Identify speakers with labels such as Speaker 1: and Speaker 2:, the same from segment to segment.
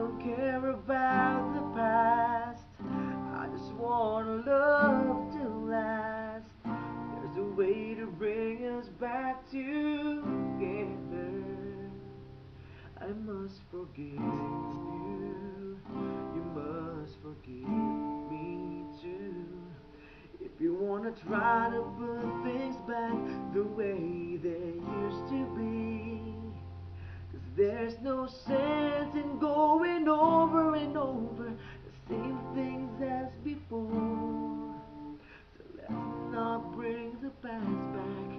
Speaker 1: don't care about the past. I just want love to last. There's a way to bring us back together. I must forgive you. You must forgive me too. If you wanna try to put things back the way they used to be, 'cause there's no sense in going over and over the same things as before. So let's not bring the past back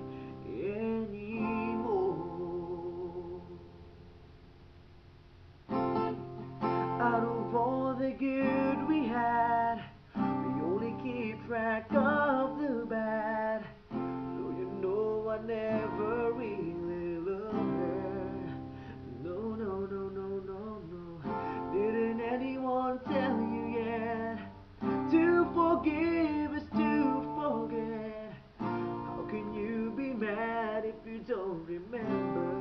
Speaker 1: anymore. Out of all the good we had, we only keep track of the bad. Though you know I never really loved her. No, no, no, no, no, no. Didn't anyone tell you yet? To forgive is to forget. How can you be mad if you don't remember?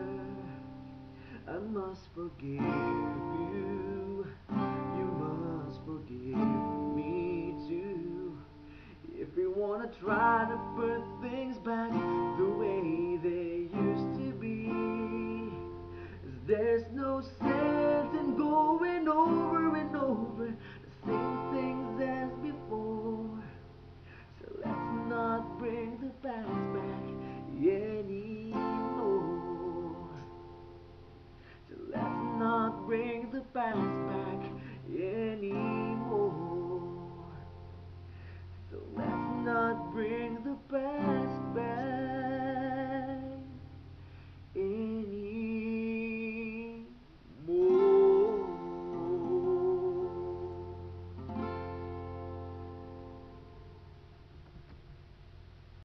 Speaker 1: I must forgive you. You must forgive me too. If we wanna try to put things back the way they used to be, 'cause there's no sense in going over and over the same things as before. So let's not bring the past back anymore. So let's not bring the past back.